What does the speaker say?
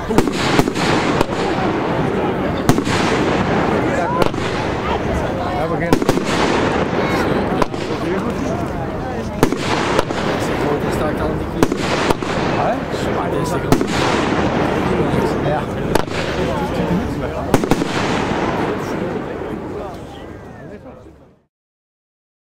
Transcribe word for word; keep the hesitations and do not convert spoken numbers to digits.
Ja, begin. Daar sta ik al in die knie. Hè? Zwaar is het. Ja.